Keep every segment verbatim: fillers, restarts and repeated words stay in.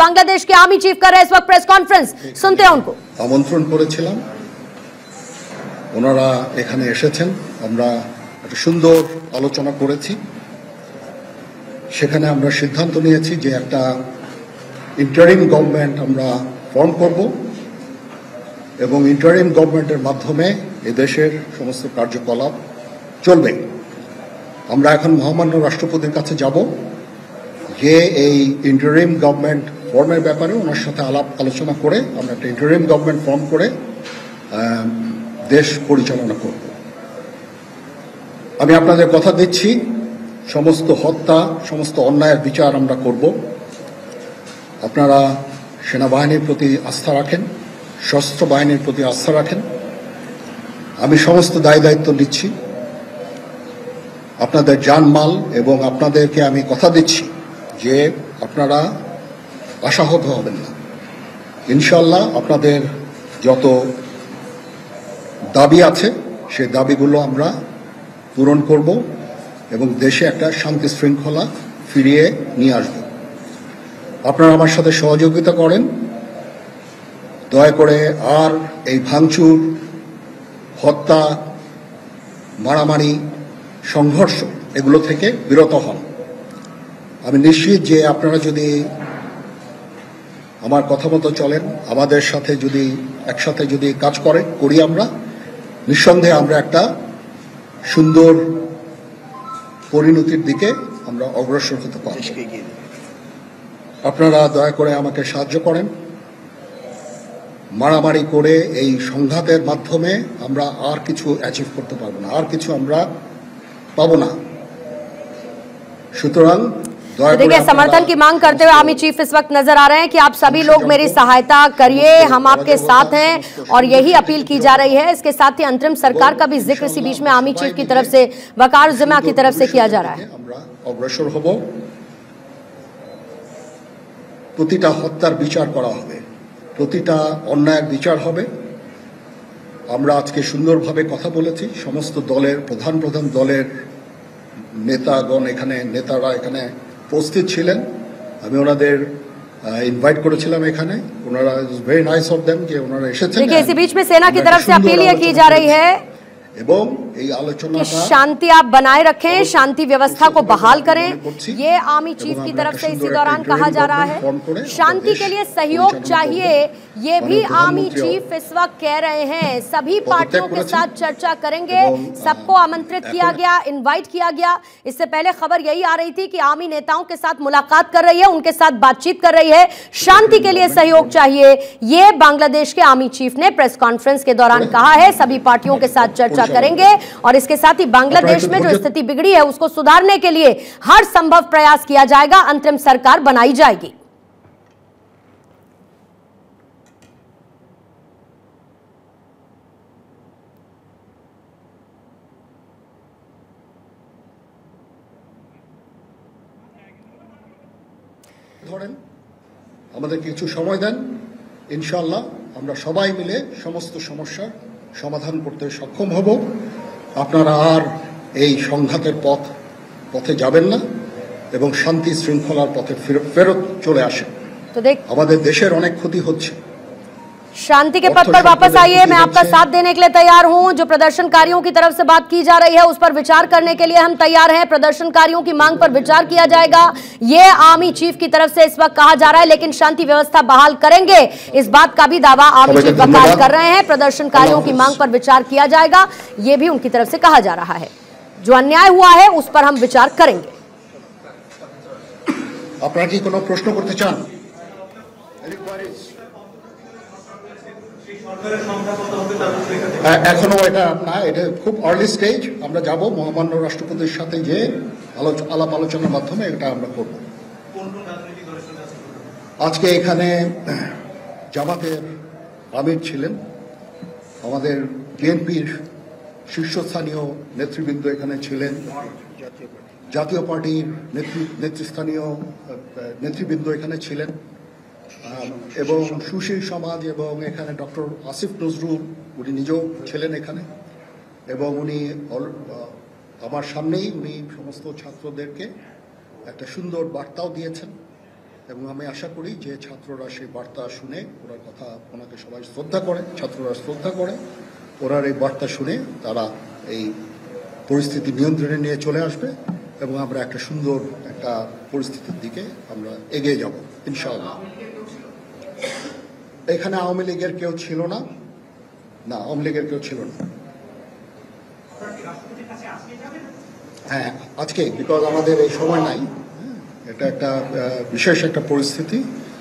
बांग्लादेश के army chief कर रहे हैं इस वक्त प्रेस कॉन्फ्रेंस, सुनते हैं उनको। আমন্ত্রণ করেছিলাম, ওনারা এখানে এসেছেন, আমরা একটা সুন্দর আলোচনা করেছি। সেখানে আমরা সিদ্ধান্ত নিয়েছি যে একটা ইন্টারিম গভর্নমেন্ট আমরা ফর্ম করব এবং ইন্টারিম গভর্নমেন্টের মাধ্যমে এই দেশের সমস্ত কার্যকলাপ চলবে। আমরা এখন মহামান্য রাষ্ট্রপতির কাছে যাব যে এই ইন্টারিম গভর্নমেন্ট ফর্মের ব্যাপারে ওনার সাথে আলাপ আলোচনা করে আমরা একটা ইন্টারিম গভর্নমেন্ট ফর্ম করে দেশ পরিচালনা করব। আমি আপনাদের কথা দিচ্ছি, সমস্ত হত্যা, সমস্ত অন্যায়ের বিচার আমরা করব। আপনারা সেনাবাহিনীর প্রতি আস্থা রাখেন, সশস্ত্র বাহিনীর প্রতি আস্থা রাখেন। আমি সমস্ত দায় দায়িত্ব নিচ্ছি, আপনাদের জানমাল, এবং আপনাদেরকে আমি কথা দিচ্ছি যে আপনারা আশাহত হবেন না। ইনশাল্লাহ আপনাদের যত দাবি আছে সেই দাবিগুলো আমরা পূরণ করব এবং দেশে একটা শান্তি শৃঙ্খলা ফিরিয়ে নিয়ে আসব। আপনারা আমার সাথে সহযোগিতা করেন, দয়া করে আর এই ভাঙচুর, হত্যা, মারামারি, সংঘর্ষ এগুলো থেকে বিরত হন। আমি নিশ্চিত যে আপনারা যদি আমার কথা মতো চলেন, আমাদের সাথে যদি একসাথে যদি কাজ করে করি, আমরা নিঃসন্দেহে আমরা একটা সুন্দর পরিণতির দিকে আমরা অগ্রসর হতে পারব। আপনারা দয়া করে আমাকে সাহায্য করেন। মারামারি করে এই সংঘাতের মাধ্যমে আমরা আর কিছু অ্যাচিভ করতে পারবো না, আর কিছু আমরা পাবো না। সুতরাং देखिए, समर्थन की मांग करते हुए आर्मी चीफ इस वक्त नजर आ रहे हैं कि आप सभी लोग मेरी सहायता करिए, हम आपके साथ हैं, और यही अपील की जा रही है। इसके साथ ही अंतरिम सरकार का भी जिक्र इसी बीच में आर्मी चीफ की तरफ से, वकार जिम्मा की तरफ से किया जा रहा है। অগ্রসর হব, প্রতিটা হত্যার বিচার করা হবে, প্রতিটা অন্যায়ের বিচার হবে। আমরা আজকে সুন্দরভাবে কথা বলেছি, সমস্ত দলের প্রধান প্রধান দলের নেতাগণ এখানে, নেতারা এখানে উপস্থিত ছিলেন। আমি ওনাদের ইনভাইট করেছিলাম এখানে, ওনারা ভেরি নাইস অফ देम যে ওনারা এসেছেন। देखिए, इसी बीच में सेना की तरफ से अपील ये की जा रही है এবং এই আলোচনাটা शांति आप बनाए रखें, शांति व्यवस्था को बहाल करें। ये आर्मी चीफ की तरफ से इसी दौरान कहा जा रहा है। शांति के लिए सहयोग चाहिए, ये भी आर्मी चीफ इस वक्त कह रहे हैं। सभी पार्टियों के साथ चर्चा करेंगे, सबको आमंत्रित किया गया, इनवाइट किया गया। इससे पहले खबर यही आ रही थी कि आर्मी नेताओं के साथ मुलाकात कर रही है, उनके साथ बातचीत कर रही है। शांति के लिए सहयोग चाहिए, ये बांग्लादेश के आर्मी चीफ ने प्रेस कॉन्फ्रेंस के दौरान कहा है। सभी पार्टियों के साथ चर्चा करेंगे और इसके साथ ही बांग्लादेश में जो स्थिति बिगड़ी है उसको सुधारने के लिए हर संभव प्रयास किया जाएगा, अंतरिम सरकार बनाई जाएगी। ধরেন আমাদের কিছু সময় দেন, ইনশাআল্লাহ আমরা সবাই মিলে সমস্ত সমস্যার সমাধান করতে সক্ষম হব। আপনারা আর এই সংঘাতের পথ পথে যাবেন না এবং শান্তি শৃঙ্খলার পথে ফেরত চলে আসেন। तो देख আমাদের দেশের অনেক ক্ষতি হচ্ছে। शांति के पथ पर वापस आइए, मैं आपका साथ देने के लिए तैयार हूं। जो प्रदर्शनकारियों की तरफ से बात की जा रही है उस पर विचार करने के लिए हम तैयार हैं। प्रदर्शनकारियों की मांग पर विचार किया जाएगा, ये आर्मी चीफ की तरफ से इस वक्त कहा जा रहा है। लेकिन शांति व्यवस्था बहाल करेंगे, इस बात का भी दावा आर्मी चीफ वकालत कर रहे हैं। प्रदर्शनकारियों की मांग पर विचार किया जाएगा, ये भी उनकी तरफ से कहा जा रहा है। जो अन्याय हुआ है उस पर हम विचार करेंगे। আপনারা কি কোনো প্রশ্ন করতে চান? এখনো এটা না, এটা খুব আর্লি স্টেজ। আমরা যাব মহামান্য রাষ্ট্রপতির সাথে যে আলাপ আলোচনার মাধ্যমে এটা আমরা করব। আজকে এখানে জামাতের আমির ছিলেন, আমাদের বিএনপির শীর্ষস্থানীয় নেতৃবৃন্দ এখানে ছিলেন, জাতীয় পার্টির নেতৃস্থানীয় নেতৃবৃন্দ এখানে ছিলেন, এবং সুশীল সমাজ এবং এখানে ডক্টর আসিফ নজরুল উনি নিজেও ছিলেন এখানে, এবং উনি আমার সামনেই উনি সমস্ত ছাত্রদেরকে একটা সুন্দর বার্তাও দিয়েছেন এবং আমি আশা করি যে ছাত্ররা সেই বার্তা শুনে ওনার কথা ওনাকে সবাই শ্রদ্ধা করে, ছাত্ররা শ্রদ্ধা করে, ওনার এই বার্তা শুনে তারা এই পরিস্থিতি নিয়ন্ত্রণে নিয়ে চলে আসবে এবং আমরা একটা সুন্দর একটা পরিস্থিতির দিকে আমরা এগিয়ে যাব ইনশাআল্লাহ। এখানে আওয়ামী লীগের কেউ ছিল না, না আওয়ামী লীগের কেউ ছিল না। হ্যাঁ আজকে, বিকজ আমাদের এই সময় নাই, এটা একটা বিশেষ একটা পরিস্থিতি।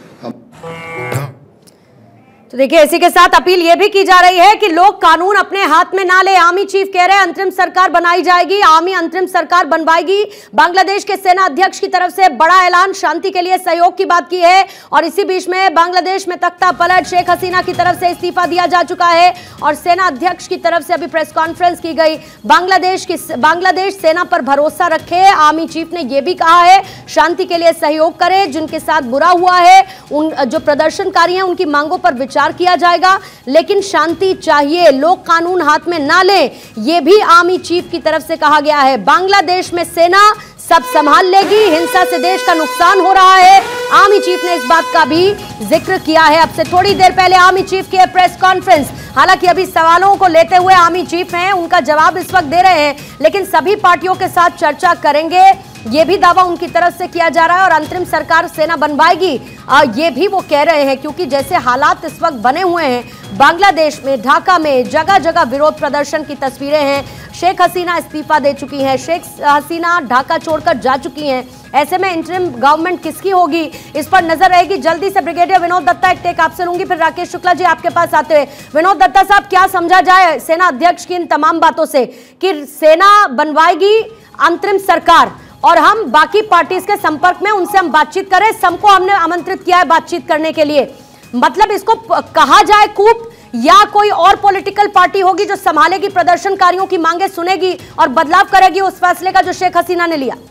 तो देखिए इसी के साथ अपील यह भी की जा रही है कि लोग कानून अपने हाथ में ना ले। आर्मी चीफ कह रहे हैं अंतरिम सरकार बनाई जाएगी, आर्मी अंतरिम सरकार बनवाएगी। बांग्लादेश के सेना अध्यक्ष की तरफ से बड़ा ऐलान, शांति के लिए सहयोग की बात की है। और इसी बीच में बांग्लादेश में तख्ता पलट, शेख हसीना की तरफ से इस्तीफा दिया जा चुका है और सेना अध्यक्ष की तरफ से अभी प्रेस कॉन्फ्रेंस की गई। बांग्लादेश की बांग्लादेश सेना पर भरोसा रखे, आर्मी चीफ ने यह भी कहा है शांति के लिए सहयोग करे, जिनके साथ बुरा हुआ है उन जो प्रदर्शनकारी हैं उनकी मांगों पर विचार किया जाएगा, लेकिन शांति चाहिए, लोग कानून हाथ में ना लें, यह भी आर्मी चीफ की तरफ से कहा गया है। बांग्लादेश में सेना सब संभाल लेगी, हिंसा से देश का नुकसान हो रहा है, आर्मी चीफ ने इस बात का भी जिक्र किया है। अब से थोड़ी देर पहले आर्मी चीफ की प्रेस कॉन्फ्रेंस, हालांकि अभी सवालों को लेते हुए आर्मी चीफ हैं, उनका जवाब इस वक्त दे रहे हैं, लेकिन सभी पार्टियों के साथ चर्चा करेंगे, ये भी दावा उनकी तरफ से किया जा रहा है। और अंतरिम सरकार सेना बनवाएगी, ये भी वो कह रहे हैं, क्योंकि जैसे हालात इस वक्त बने हुए हैं बांग्लादेश में, ढाका में जगह जगह विरोध प्रदर्शन की तस्वीरें हैं। शेख हसीना इस्तीफा दे चुकी हैं, शेख हसीना ढाका छोड़कर जा चुकी हैं। ऐसे में इंटरिम गवर्नमेंट किसकी होगी, इस पर नजर रहेगी। जल्दी से ब्रिगेडियर विनोद दत्ता एक टेक आपसे लूंगी, फिर राकेश शुक्ला जी आपके पास आते हुए। विनोद दत्ता साहब, क्या समझा जाए सेना अध्यक्ष की इन तमाम बातों से कि सेना बनवाएगी अंतरिम सरकार और हम बाकी पार्टीज के संपर्क में, उनसे हम बातचीत करें, सबको हमने आमंत्रित किया है बातचीत करने के लिए, मतलब इसको कहा जाए कूप, या कोई और पॉलिटिकल पार्टी होगी जो संभालेगी, प्रदर्शनकारियों की मांगे सुनेगी और बदलाव करेगी उस फैसले का जो शेख हसीना ने लिया?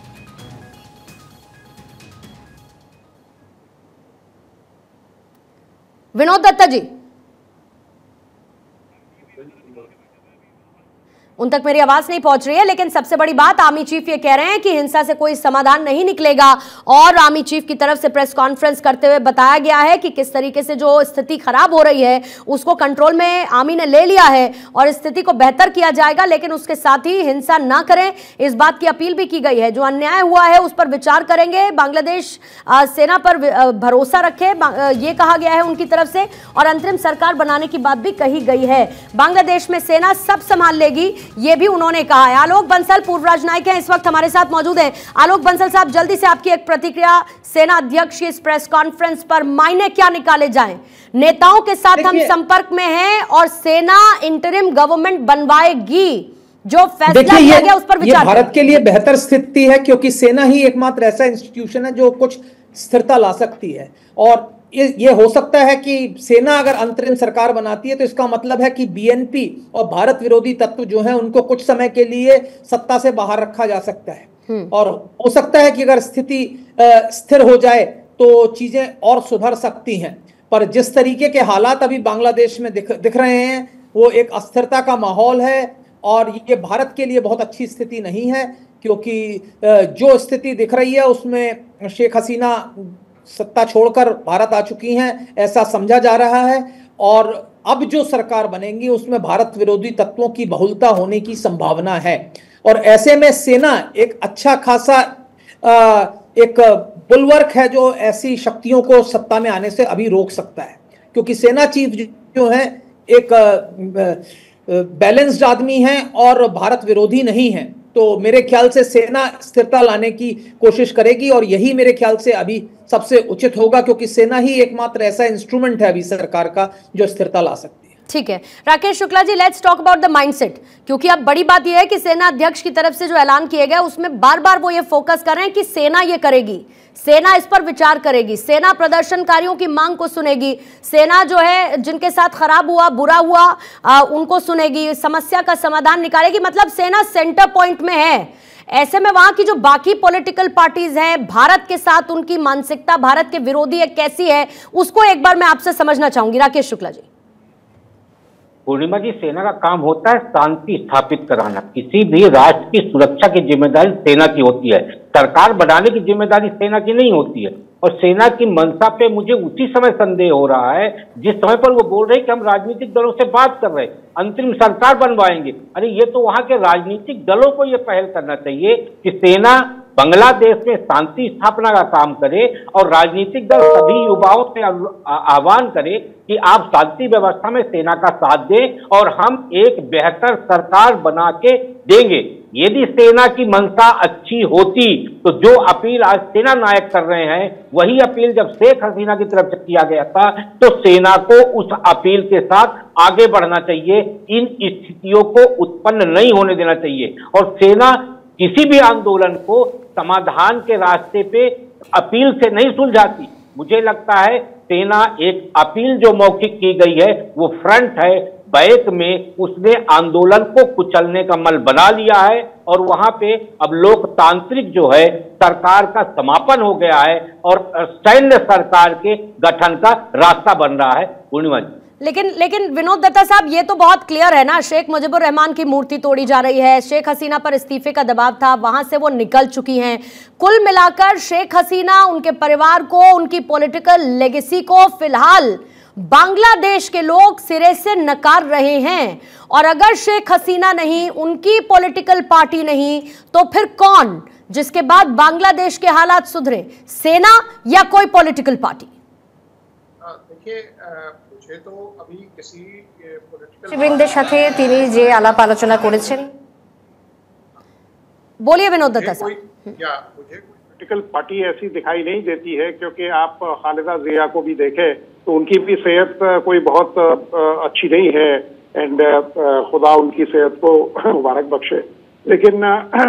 विनोद दत्ता जी, उन तक मेरी आवाज नहीं पहुंच रही है, लेकिन सबसे बड़ी बात आर्मी चीफ ये कह रहे हैं कि हिंसा से कोई समाधान नहीं निकलेगा। और आर्मी चीफ की तरफ से प्रेस कॉन्फ्रेंस करते हुए बताया गया है कि किस तरीके से जो स्थिति खराब हो रही है उसको कंट्रोल में आर्मी ने ले लिया है और स्थिति को बेहतर किया जाएगा, लेकिन उसके साथ ही हिंसा ना करें, इस बात की अपील भी की गई है। जो अन्याय हुआ है उस पर विचार करेंगे, बांग्लादेश सेना पर भरोसा रखे, ये कहा गया है उनकी तरफ से, और अंतरिम सरकार बनाने की बात भी कही गई है। बांग्लादेश में सेना सब संभाल लेगी, ये भी उन्होंने कहा है। आलोक बंसल पूर्व राजनायिक हैं, इस वक्त हमारे साथ मौजूद हैं। आलोक बंसल साहब, जल्दी से आपकी एक प्रतिक्रिया सेना अध्यक्ष की इस प्रेस कॉन्फ्रेंस पर, मायने क्या निकाले जाएं? नेताओं के साथ हम संपर्क में हैं और सेना इंटरिम गवर्नमेंट बनवाएगी, जो फैसला किया गया उस पर विचार। भारत के लिए बेहतर स्थिति है, क्योंकि सेना ही एकमात्र ऐसा इंस्टीट्यूशन है जो कुछ स्थिरता ला सकती है। और ये हो सकता है कि सेना अगर अंतरिम सरकार बनाती है तो इसका मतलब है कि बीएनपी और भारत विरोधी तत्व जो हैं उनको कुछ समय के लिए सत्ता से बाहर रखा जा सकता है। और हो सकता है कि अगर स्थिति स्थिर हो जाए तो चीजें और सुधर सकती हैं। पर जिस तरीके के हालात अभी बांग्लादेश में दिख दिख रहे हैं वो एक अस्थिरता का माहौल है, और ये भारत के लिए बहुत अच्छी स्थिति नहीं है, क्योंकि जो स्थिति दिख रही है उसमें शेख हसीना सत्ता छोड़कर भारत आ चुकी हैं, ऐसा समझा जा रहा है। और अब जो सरकार बनेगी उसमें भारत विरोधी तत्वों की बहुलता होने की संभावना है, और ऐसे में सेना एक अच्छा खासा एक बुलवर्क है जो ऐसी शक्तियों को सत्ता में आने से अभी रोक सकता है। क्योंकि सेना चीफ जो है एक बैलेंस्ड आदमी हैं और भारत विरोधी नहीं है, तो मेरे ख्याल से सेना स्थिरता लाने की कोशिश करेगी, और यही मेरे ख्याल से अभी सबसे उचित होगा, क्योंकि सेना ही एकमात्र ऐसा इंस्ट्रूमेंट है अभी सरकार का जो स्थिरता ला सकती है। ठीक है Rakesh Shukla ji, let's talk about the mindset, क्योंकि अब बड़ी बात यह है कि सेना अध्यक्ष की तरफ से जो ऐलान किया गया उसमें बार बार वो ये फोकस कर रहे हैं कि सेना ये करेगी, सेना इस पर विचार करेगी, सेना प्रदर्शनकारियों की मांग को सुनेगी, सेना जो है जिनके साथ खराब हुआ, बुरा हुआ, आ, उनको सुनेगी, समस्या का समाधान निकालेगी, मतलब सेना सेंटर पॉइंट में है। ऐसे में वहां की जो बाकी पॉलिटिकल पार्टीज हैं, भारत के साथ उनकी मानसिकता, भारत के विरोधी है कैसी है, उसको एक बार मैं आपसे समझना चाहूंगी। राकेश शुक्ला जी। पूर्णिमा जी, सेना का काम होता है शांति स्थापित कराना, किसी भी राष्ट्र की सुरक्षा की जिम्मेदारी सेना की होती है। सरकार बनाने की जिम्मेदारी सेना की नहीं होती है। और सेना की मंशा पे मुझे उसी समय संदेह हो रहा है जिस समय पर वो बोल रहे हैं कि हम राजनीतिक दलों से बात कर रहे हैं, अंतरिम सरकार बनवाएंगे। अरे ये तो वहां के राजनीतिक दलों को ये पहल करना चाहिए कि सेना बांग्लादेश में शांति स्थापना का काम करे और राजनीतिक दल सभी युवाओं से आह्वान करे कि आप शांति व्यवस्था में सेना का साथ दें और हम एक बेहतर सरकार बना के देंगे। यदि सेना की मंशा अच्छी होती तो जो अपील आज सेना नायक कर रहे हैं वही अपील जब शेख हसीना की तरफ से किया गया था तो सेना को उस अपील के साथ आगे बढ़ना चाहिए। इन स्थितियों को उत्पन्न नहीं होने देना चाहिए और सेना किसी भी आंदोलन को समाधान के रास्ते पे अपील से नहीं सुलझाती। मुझे लगता है सेना एक अपील जो मौखिक की गई है वो फ्रंट है, बैक में उसने आंदोलन को कुचलने का मल बना लिया है और वहां पे अब लोकतांत्रिक जो है सरकार का समापन हो गया है और सैन्य सरकार के गठन का रास्ता बन रहा है। पूर्णिमा जी, लेकिन लेकिन विनोद दत्ता साहब, ये तो बहुत क्लियर है ना, शेख मुजीबुर रहमान की मूर्ति तोड़ी जा रही है, शेख हसीना पर इस्तीफे का दबाव था, वहां से वो निकल चुकी हैं। कुल मिलाकर शेख हसीना, उनके परिवार को, उनकी पॉलिटिकल लेगेसी को फिलहाल बांग्लादेश के लोग सिरे से नकार रहे हैं। और अगर शेख हसीना नहीं, उनकी पॉलिटिकल पार्टी नहीं, तो फिर कौन जिसके बाद बांग्लादेश के हालात सुधरे, सेना या कोई पॉलिटिकल पार्टी? देखिए, मुझे तो अभी किसी पॉलिटिकल বৃন্দের সাথে তিনি যে আলাপ আলোচনা করেছেন, बोलिए विनोद दत्ता साहब। क्या मुझे पॉलिटिकल पार्टी ऐसी दिखाई नहीं देती है, क्योंकि आप खालिदा जिया को भी देखें तो उनकी भी सेहत कोई बहुत अच्छी नहीं है एंड खुदा उनकी सेहत को मुबारक बख्शे, लेकिन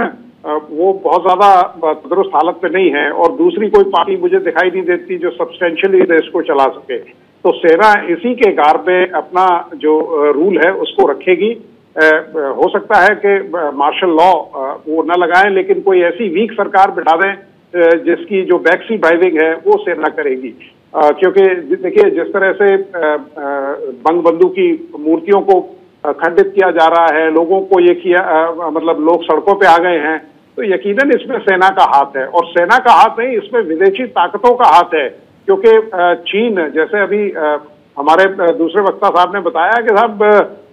वो बहुत ज्यादा तंदुरुस्त हालत पे नहीं है। और दूसरी कोई पार्टी मुझे दिखाई नहीं देती जो सब्सटेंशियली देश को चला सके। तो सेना इसी के गार पे अपना जो रूल है उसको रखेगी। हो सकता है कि मार्शल लॉ वो न लगाएं, लेकिन कोई ऐसी वीक सरकार बिठा दें जिसकी जो बैकसीट ड्राइविंग है वो सेना करेगी। क्योंकि देखिए, जिस तरह से बंग बंधु की मूर्तियों को खंडित किया जा रहा है, लोगों को ये किया, मतलब लोग सड़कों पे आ गए हैं, तो यकीनन इसमें सेना का हाथ है। और सेना का हाथ नहीं, इसमें विदेशी ताकतों का हाथ है। क्योंकि चीन, जैसे अभी हमारे दूसरे वक्ता साहब ने बताया कि साहब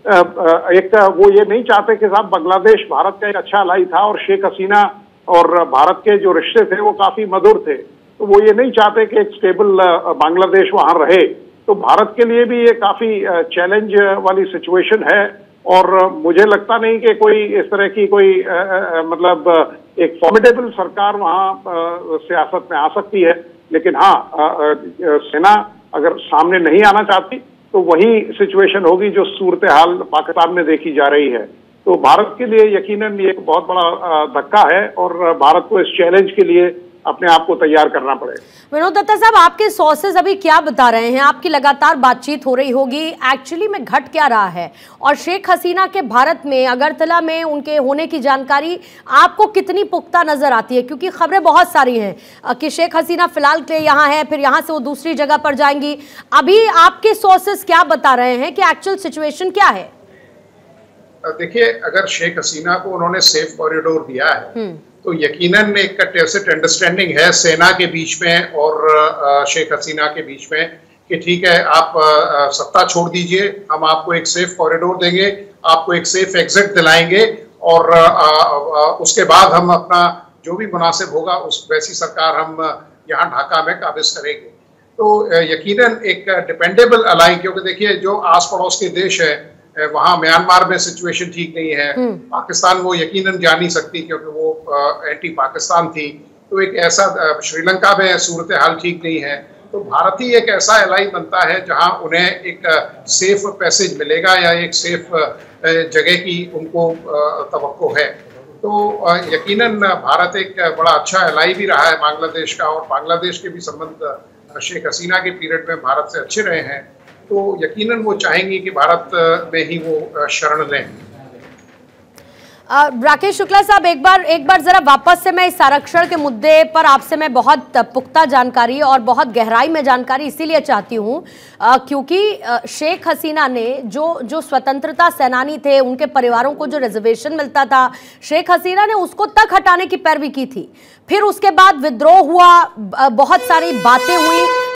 एक वो ये नहीं चाहते कि साहब बांग्लादेश भारत का एक अच्छा अलाई था और शेख हसीना और भारत के जो रिश्ते थे वो काफी मधुर थे, तो वो ये नहीं चाहते कि एक स्टेबल बांग्लादेश वहां रहे। तो भारत के लिए भी ये काफी चैलेंज वाली सिचुएशन है और मुझे लगता नहीं कि कोई इस तरह की कोई आ, आ, मतलब एक फॉर्मिडेबल सरकार वहां सियासत में आ सकती है। लेकिन हाँ, आ, आ, सेना अगर सामने नहीं आना चाहती तो वही सिचुएशन होगी जो सूरत हाल पाकिस्तान में देखी जा रही है। तो भारत के लिए यकीनन ये एक बहुत बड़ा धक्का है और भारत को इस चैलेंज के लिए अपने आप को तैयार करना पड़ेगा। विनोद दत्ता साहब, आपके सोर्सेज अभी क्या बता रहे हैं? आपकी लगातार बातचीत हो रही होगी, एक्चुअली में घट क्या रहा है? और शेख हसीना के भारत में, अगरतला में उनके होने की जानकारी आपको कितनी पुख्ता नजर आती है? क्योंकि खबरें बहुत सारी हैं कि शेख हसीना फिलहाल के यहाँ है, फिर यहाँ से वो दूसरी जगह पर जाएंगी। अभी आपके सोर्सेज क्या बता रहे हैं कि एक्चुअल सिचुएशन क्या है? देखिए, अगर शेख हसीना को उन्होंने सेफ कॉरिडोर दिया है तो यकीनन एक टैसिट अंडरस्टैंडिंग है सेना के बीच में और शेख हसीना के बीच में कि ठीक है, आप सत्ता छोड़ दीजिए, हम आपको एक सेफ कॉरिडोर देंगे, आपको एक सेफ एग्जिट दिलाएंगे और उसके बाद हम अपना जो भी मुनासिब होगा उस वैसी सरकार हम यहाँ ढाका में काबिज करेंगे। तो यकीनन एक डिपेंडेबल अलाई, क्योंकि देखिए जो आस पड़ोस के देश है, वहां म्यांमार में सिचुएशन ठीक नहीं है, पाकिस्तान वो यकीनन जा नहीं सकती क्योंकि वो एंटी पाकिस्तान थी, तो एक ऐसा श्रीलंका में सूरत हाल ठीक नहीं है। तो भारत ही एक ऐसा एलाई बनता है जहां उन्हें एक सेफ पैसेज मिलेगा या एक सेफ जगह की उनको तवक्को है। तो यकीनन भारत एक बड़ा अच्छा एलाई भी रहा है बांग्लादेश का और बांग्लादेश के भी संबंध शेख हसीना के पीरियड में भारत से अच्छे रहे हैं। तो यकीनन वो चाहेंगी कि भारत में ही वो शरण लें। राकेश शुक्ला साहब, एक बार एक बार जरा वापस से मैं इस आरक्षण के मुद्दे पर आपसे मैं बहुत पुख्ता जानकारी और बहुत गहराई में जानकारी इसीलिए चाहती हूँ क्योंकि शेख हसीना ने जो जो स्वतंत्रता सेनानी थे, उनके परिवारों को जो रिजर्वेशन मिलता था, शेख हसीना ने उसको तक हटाने की पैरवी की थी। फिर उसके बाद विद्रोह हुआ, बहुत सारी बातें हुई,